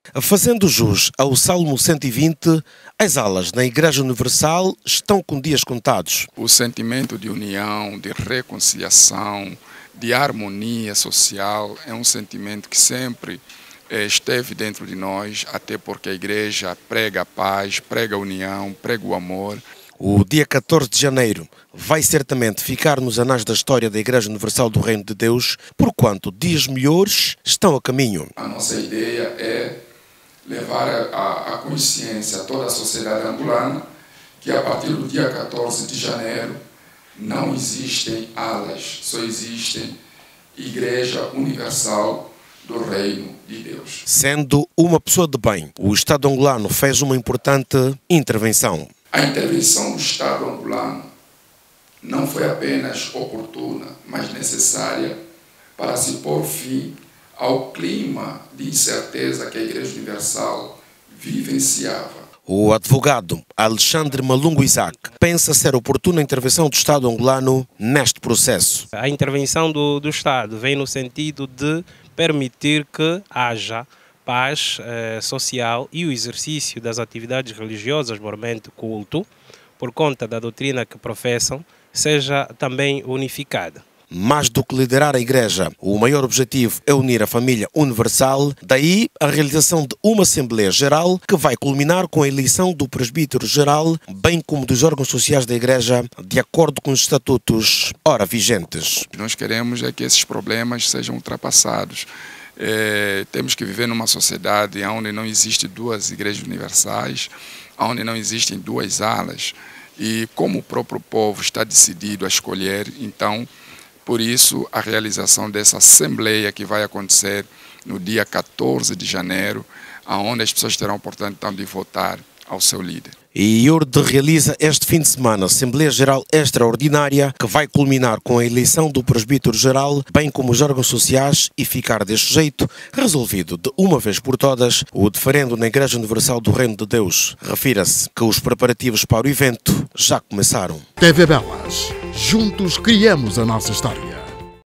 Fazendo jus ao Salmo 120, as alas na Igreja Universal estão com dias contados. O sentimento de união, de reconciliação, de harmonia social é um sentimento que sempre esteve dentro de nós, até porque a Igreja prega a paz, prega a união, prega o amor. O dia 14 de janeiro vai certamente ficar nos anais da história da Igreja Universal do Reino de Deus, porquanto dias melhores estão a caminho. A nossa ideia é levar a consciência a toda a sociedade angolana que a partir do dia 14 de janeiro não existem alas, só existem Igreja Universal do Reino de Deus. Sendo uma pessoa de bem, o Estado angolano fez uma importante intervenção. A intervenção do Estado angolano não foi apenas oportuna, mas necessária para se pôr fim ao clima de incerteza que a Igreja Universal vivenciava. O advogado Alexandre Malungo Isaac pensa ser oportuna a intervenção do Estado angolano neste processo. A intervenção do Estado vem no sentido de permitir que haja paz social e o exercício das atividades religiosas, mormente culto, por conta da doutrina que professam, seja também unificada. Mais do que liderar a Igreja, o maior objetivo é unir a família universal, daí a realização de uma Assembleia Geral que vai culminar com a eleição do Presbítero Geral, bem como dos órgãos sociais da Igreja, de acordo com os estatutos ora vigentes. Nós queremos é que esses problemas sejam ultrapassados. Temos que viver numa sociedade onde não existem duas igrejas universais, onde não existem duas alas, e como o próprio povo está decidido a escolher, então, por isso, a realização dessa assembleia que vai acontecer no dia 14 de janeiro, onde as pessoas terão a oportunidade de votar ao seu líder. E IURD realiza este fim de semana a Assembleia Geral Extraordinária, que vai culminar com a eleição do Presbítero Geral, bem como os órgãos sociais, e ficar deste jeito resolvido de uma vez por todas o diferendo na Igreja Universal do Reino de Deus. Refira-se que os preparativos para o evento já começaram. TV Belas. Juntos criamos a nossa história.